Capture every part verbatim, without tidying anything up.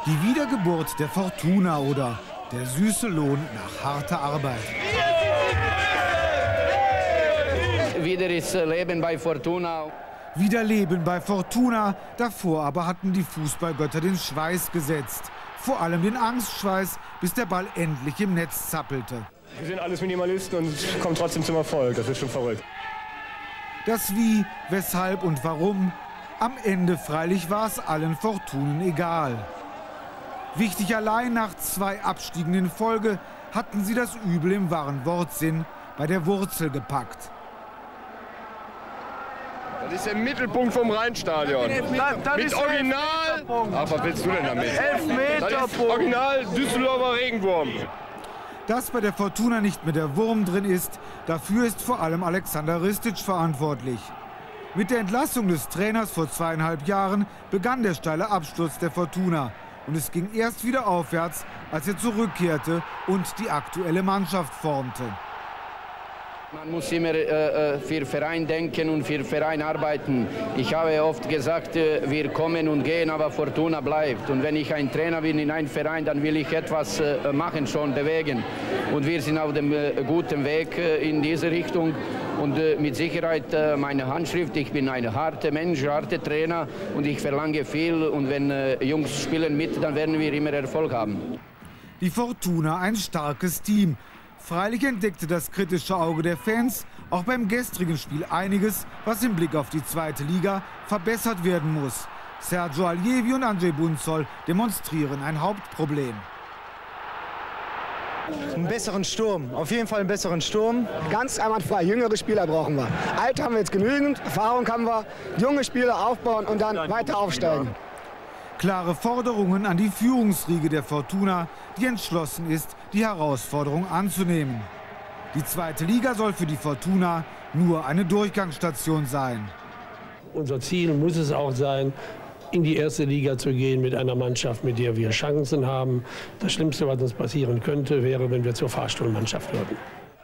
Die Wiedergeburt der Fortuna oder der süße Lohn nach harter Arbeit. Wieder ist Leben bei Fortuna. Wieder Leben bei Fortuna. Davor aber hatten die Fußballgötter den Schweiß gesetzt. Vor allem den Angstschweiß, bis der Ball endlich im Netz zappelte. Wir sind alles Minimalisten und kommen trotzdem zum Erfolg. Das ist schon verrückt. Das Wie, Weshalb und Warum. Am Ende freilich war es allen Fortunen egal. Wichtig allein, nach zwei Abstiegen in Folge hatten sie das Übel im wahren Wortsinn bei der Wurzel gepackt. Das ist der Mittelpunkt vom Rheinstadion. Mit Original. Ach, was willst du denn damit? Das ist Original Düsseldorfer Regenwurm. Dass bei der Fortuna nicht mehr der Wurm drin ist, dafür ist vor allem Alexander Ristic verantwortlich. Mit der Entlassung des Trainers vor zweieinhalb Jahren begann der steile Absturz der Fortuna. Und es ging erst wieder aufwärts, als er zurückkehrte und die aktuelle Mannschaft formte. Man muss immer äh, für Verein denken und für Verein arbeiten. Ich habe oft gesagt, äh, wir kommen und gehen, aber Fortuna bleibt. Und wenn ich ein Trainer bin in einem Verein, dann will ich etwas äh, machen, schon bewegen. Und wir sind auf dem äh, guten Weg äh, in diese Richtung. Und äh, mit Sicherheit äh, meine Handschrift. Ich bin ein harter Mensch, harter Trainer und ich verlange viel. Und wenn äh, Jungs spielen mit, dann werden wir immer Erfolg haben. Die Fortuna, ein starkes Team. Freilich entdeckte das kritische Auge der Fans auch beim gestrigen Spiel einiges, was im Blick auf die zweite Liga verbessert werden muss. Sergio Allievi und Andrzej Bunzol demonstrieren ein Hauptproblem. Einen besseren Sturm, auf jeden Fall einen besseren Sturm. Ganz einwandfrei, jüngere Spieler brauchen wir. Alt haben wir jetzt genügend, Erfahrung haben wir, junge Spieler aufbauen und dann weiter aufsteigen. Klare Forderungen an die Führungsriege der Fortuna, die entschlossen ist, die Herausforderung anzunehmen. Die zweite Liga soll für die Fortuna nur eine Durchgangsstation sein. Unser Ziel muss es auch sein, in die erste Liga zu gehen mit einer Mannschaft, mit der wir Chancen haben. Das Schlimmste, was uns passieren könnte, wäre, wenn wir zur Fahrstuhlmannschaft würden.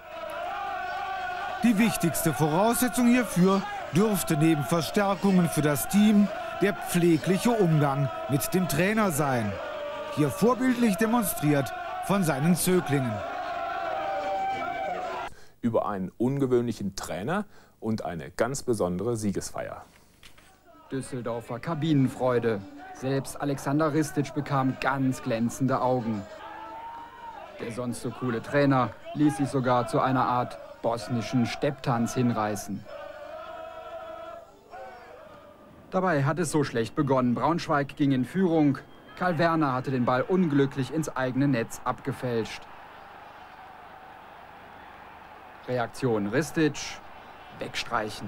Die wichtigste Voraussetzung hierfür dürfte neben Verstärkungen für das Team der pflegliche Umgang mit dem Trainer sein. Hier vorbildlich demonstriert von seinen Zöglingen. Über einen ungewöhnlichen Trainer und eine ganz besondere Siegesfeier. Düsseldorfer Kabinenfreude. Selbst Alexander Ristic bekam ganz glänzende Augen. Der sonst so coole Trainer ließ sich sogar zu einer Art bosnischen Stepptanz hinreißen. Dabei hat es so schlecht begonnen. Braunschweig ging in Führung. Karl Werner hatte den Ball unglücklich ins eigene Netz abgefälscht. Reaktion Ristic, wegstreichen.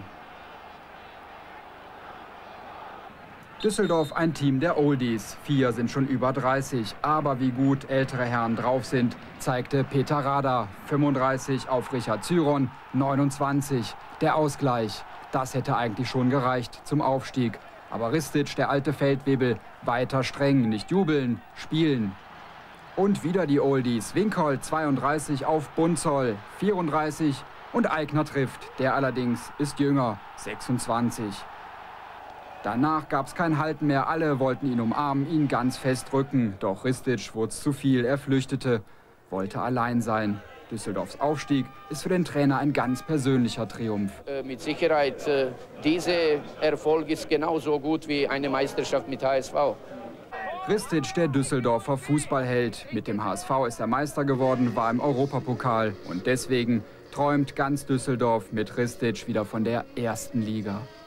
Düsseldorf ein Team der Oldies. Vier sind schon über dreißig. Aber wie gut ältere Herren drauf sind, zeigte Peter Rada. fünfunddreißig auf Richard Zyron, neunundzwanzig. Der Ausgleich. Das hätte eigentlich schon gereicht zum Aufstieg. Aber Ristic, der alte Feldwebel, weiter streng. Nicht jubeln, spielen. Und wieder die Oldies. Winkhold zweiunddreißig auf Bunzol, vierunddreißig. Und Aigner trifft. Der allerdings ist jünger, sechsundzwanzig. Danach gab es kein Halten mehr. Alle wollten ihn umarmen, ihn ganz fest drücken. Doch Ristic wurde zu viel. Er flüchtete, wollte allein sein. Düsseldorfs Aufstieg ist für den Trainer ein ganz persönlicher Triumph. Äh, mit Sicherheit, äh, dieser Erfolg ist genauso gut wie eine Meisterschaft mit H S V. Ristic, der Düsseldorfer Fußballheld. Mit dem H S V ist er Meister geworden, war im Europapokal. Und deswegen träumt ganz Düsseldorf mit Ristic wieder von der ersten Liga.